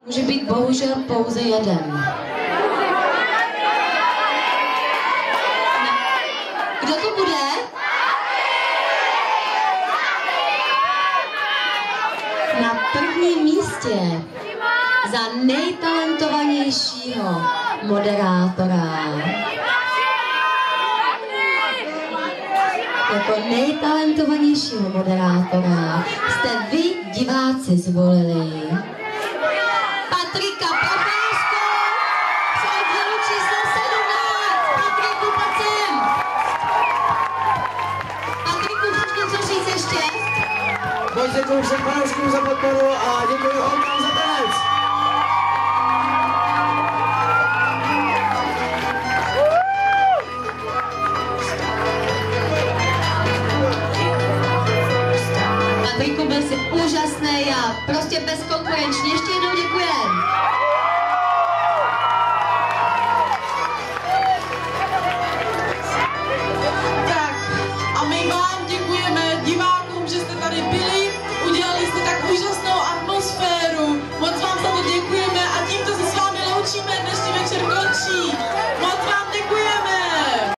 Může být bohužel pouze jeden. Kdo to bude? Na prvním místě za nejtalentovanějšího moderátora. Jako nejtalentovanějšího moderátora jste vy, diváci, zvolili Patrika Procházku z oddělu číslo 17. Patriku, pojď sem. Patriku, chceš něco říct ještě? Moc děkuji všem fanouškům za podporu a děkuji holkám za tanec. Patriku, byl jsi úžasný a prostě bezkonkurenční.